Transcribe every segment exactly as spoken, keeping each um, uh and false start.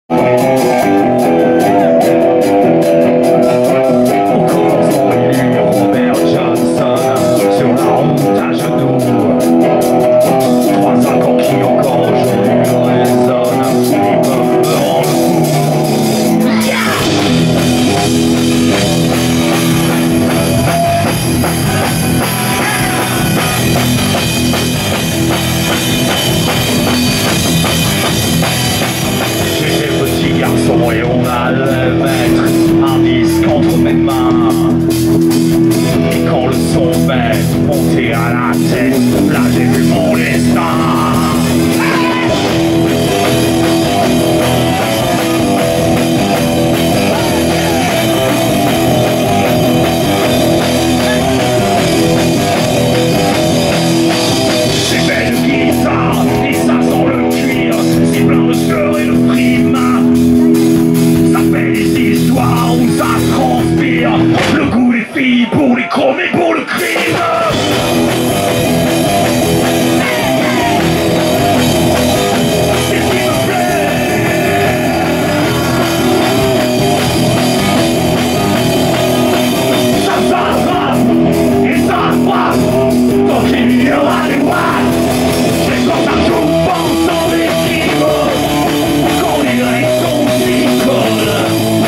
Et on allait mettre un disque entre mes mains. Et quand le son m'est monté à la tête, là j'ai vu mon destin. Ces belles guitares, et ça sent le cuir, c'est plein de fleurs et de frimas. Où ça transpire, le goût des filles pour les chromes et pour le crime. C'est ce qui me plaît. Ça s'attrape et ça frappe, tant qu'il y aura des watts. C'est quand ça joue pensant des crimes, quand les réactions s'y collent.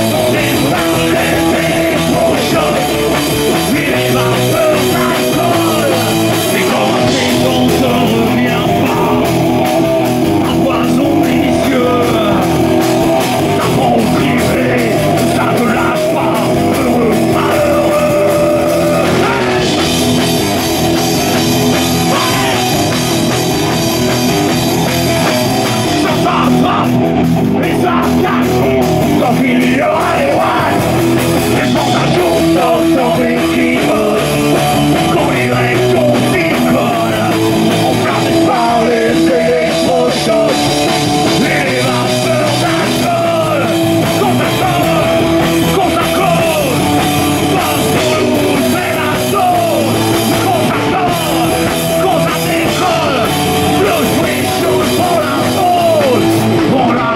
Et ça cache, tant qu'il y aura des watts. Et quand ça joue dans les crimes, quand les réactions s'y collent, emportés par les électrochocs et les vapeurs d'alcool. Quand ça colle, quand ça colle, passe sur le bout, c'est la sauce. Quand ça colle, quand ça décolle, le switch prend la pause, prend la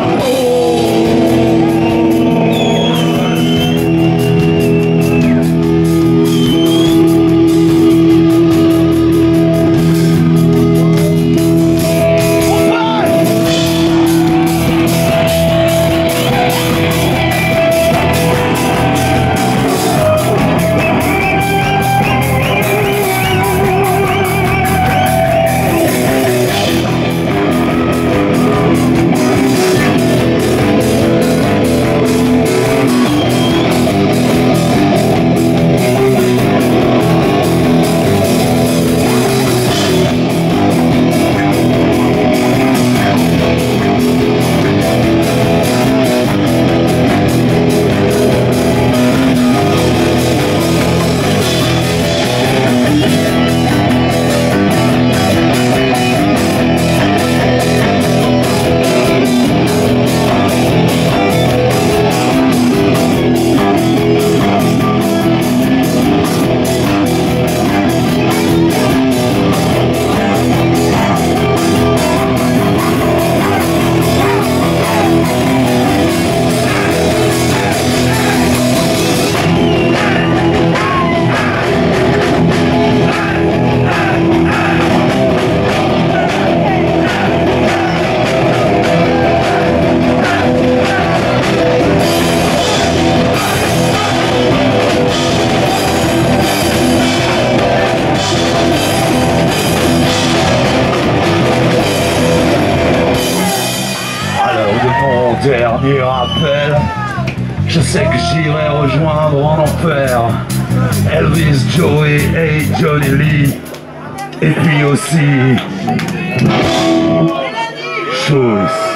dernier rappel, je sais que j'irai rejoindre en enfer Elvis, Joey et Johnny Lee, et puis aussi Schulz.